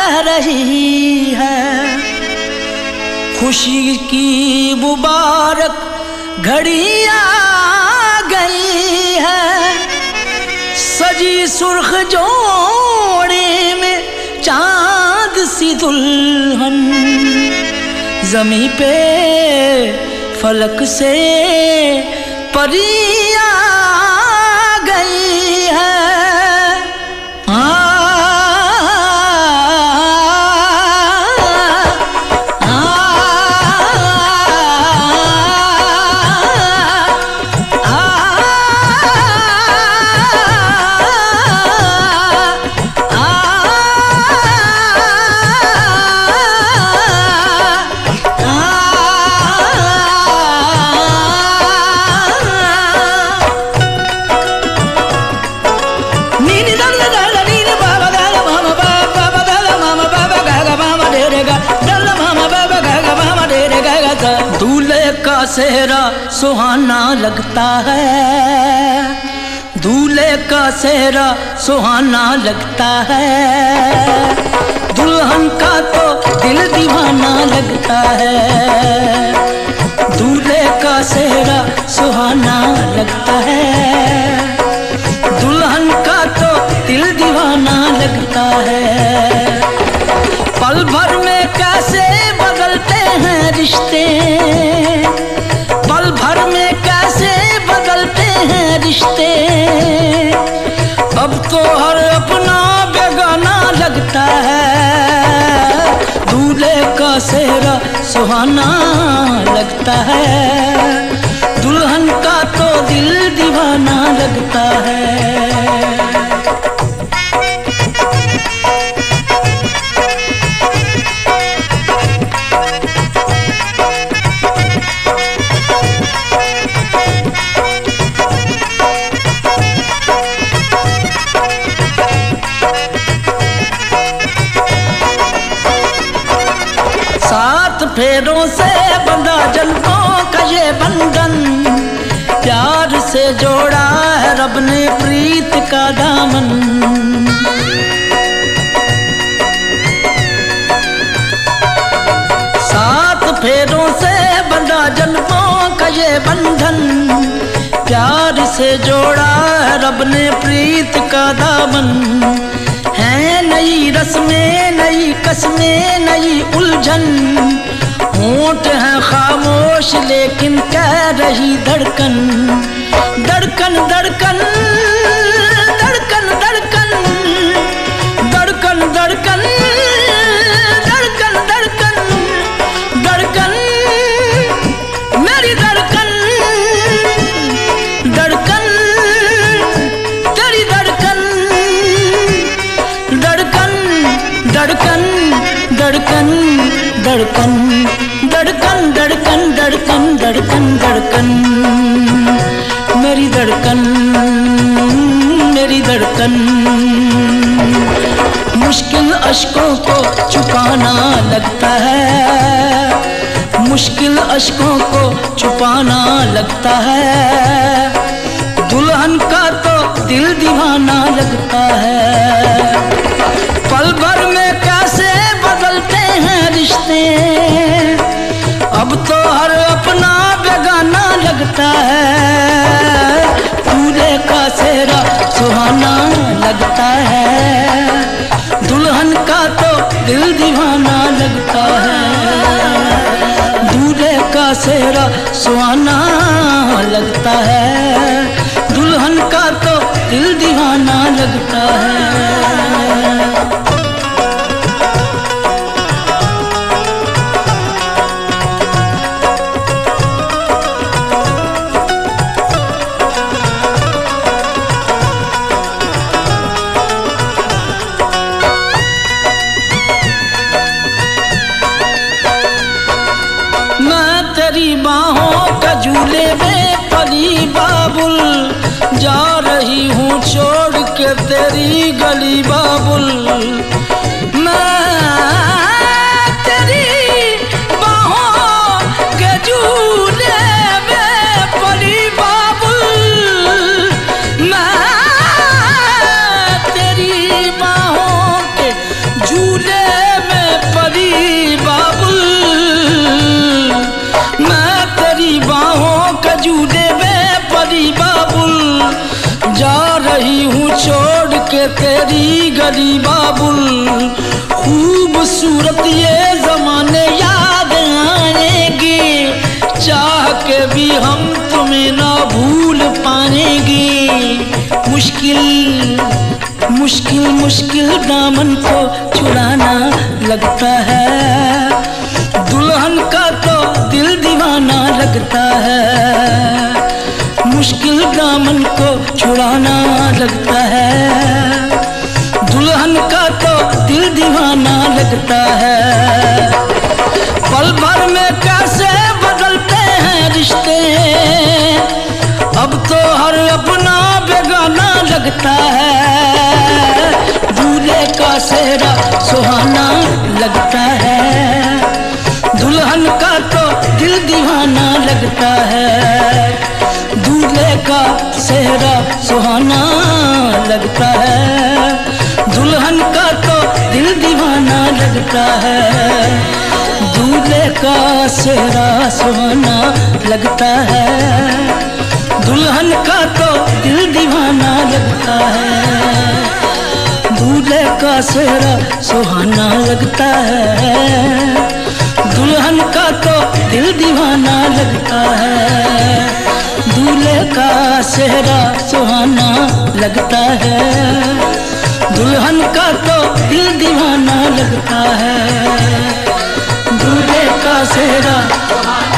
कह रही है, खुशी की मुबारक घड़ी आ गई है। सजी सुर्ख जोड़े में चांद सी दुल्हन, ज़मीं पे फलक से परी आ गई है। सेहरा सुहाना लगता है, दूल्हे का सेहरा सुहाना लगता है। दुल्हन का तो दिल दीवाना लगता है, दूल्हे का सेहरा सुहाना लगता है। दुल्हन का तो दिल दीवाना लगता है। पल भर में कैसे बदलते हैं रिश्ते, पल भर में कैसे बदलते हैं रिश्ते। अब तो हर अपना बेगाना लगता है, दूल्हे का सेहरा सुहाना लगता है। दुल्हन का तो दिल दीवाना लगता है। सात फेरों से बंधा जन्मों का ये बंधन, प्यार से जोड़ा है रब ने प्रीत का दामन। सात फेरों से बंधा जन्मों का ये बंधन, प्यार से जोड़ा है रब ने प्रीत का दामन। है नई रस्में, नई कस्में, नई उलझन। होंठ है खामोश लेकिन कह रही धड़कन, धड़कन धड़कन धड़कन धड़कन धड़कन धड़कन धड़कन धड़कन धड़कन मेरी धड़कन, धड़कन तेरी धड़कन, धड़कन धड़कन धड़कन धड़कन धड़कन धड़कन धड़कन धड़कन धड़कन मेरी धड़कन, मेरी धड़कन। मुश्किल अश्कों को छुपाना लगता है, मुश्किल अश्कों को छुपाना लगता है। दुल्हन का तो दिल दीवाना लगता है। पल भर में कैसे बदलते हैं रिश्ते, अब तो हर अपना बेगाना लगता है। दूल्हे का सेहरा सुहाना लगता है, दुल्हन का तो दिल दीवाना लगता है। दूल्हे का सेहरा सुहाना लगता है, दुल्हन का तो दिल दीवाना लगता है। तेरी बाहों का झूले में पली बाबुल, जा रही हूँ छोड़ के तेरी गली बाबुल। मैं तेरी बाहों के झूले में पली बाबुल, मैं तेरी बाहों के झूले परी बाबुल, खूबसूरत ये जमाने याद आएंगे, चाह के भी हम तुम्हें ना भूल पाएंगे। मुश्किल मुश्किल मुश्किल दामन को छुड़ाना लगता है, दुल्हन का तो दिल दीवाना लगता है। मुश्किल दामन को छुड़ाना लगता है, दुल्हन का तो दिल दीवाना लगता है। पल भर में कैसे बदलते हैं रिश्ते, अब तो हर अपना बेगाना लगता है। दूल्हे का सेहरा सुहाना लगता है, दुल्हन का तो दिल दीवाना लगता है। दूल्हे का सेहरा सुहाना लगता है, दुल्हन का तो दिल दीवाना लगता है। दूल्हे का सेहरा सुहाना लगता है, दुल्हन का तो दिल दीवाना लगता है। दूल्हे का सेहरा सुहाना लगता है, दुल्हन का तो दिल दीवाना लगता है। दूल्हे का सेहरा सुहाना लगता है, दुल्हन का तो दिल दीवाना लगता है। दूल्हे का सेहरा